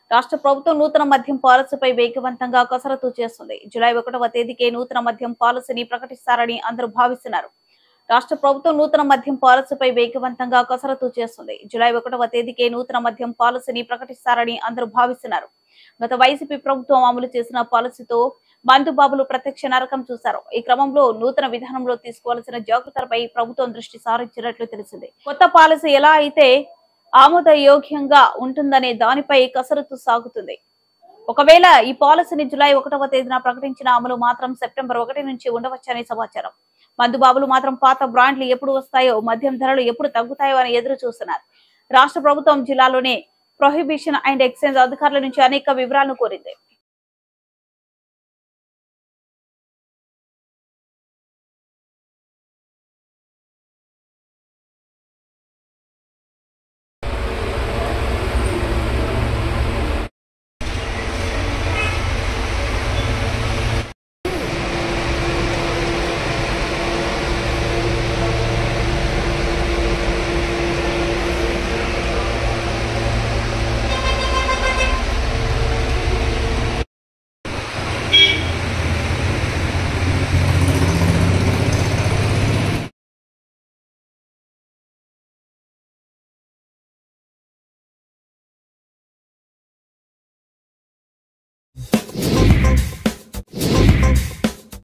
రాష్ట్ర ప్రభుత్వం నూతన మద్యం పాలసీపై వేగవంతంగా కసరత్తు చేస్తుంది. జూలై 1వ తేదీకే నూతన మద్యం పాలసీని ప్రకటిస్తారని అందరూ భావిస్తున్నారు. రాష్ట్ర ప్రభుత్వం నూతన మద్యం పాలసీపై వేగవంతంగా కసరత్తు చేస్తుంది. జూలై 1వ తేదీకే నూతన మద్యం పాలసీని ప్రకటిస్తారని అందరూ భావిస్తున్నారు. గత వైసీపీ ప్రభుత్వం అమలు చేసిన పాలసీతో మందుబాబులు ప్రత్యక్ష నరకం చూశారు. ఈ క్రమంలో నూతన విధానంలో తీసుకోవాల్సిన జాగ్రత్తలపై ప్రభుత్వం దృష్టి సారించినట్లు తెలిసింది. కొత్త పాలసీ ఎలా అయితే ఆమోదయోగ్యంగా ఉంటుందనే దానిపై కసరత్తు సాగుతుంది. ఒకవేళ ఈ పాలసీని జూలై 1వ తేదీన ప్రకటించిన అమలు మాత్రం సెప్టెంబర్ 1 నుంచి ఉండవచ్చని సమాచారం. మందుబాబులు మాత్రం పాత బ్రాండ్లు ఎప్పుడు వస్తాయో, మద్యం ధరలు ఎప్పుడు తగ్గుతాయో అని ఎదురు చూస్తున్నారు. రాష్ట్ర ప్రభుత్వం జిల్లాలోని ప్రొహిబిషన్ అండ్ ఎక్సైజ్ అధికారుల నుంచి అనేక వివరాలను కోరింది.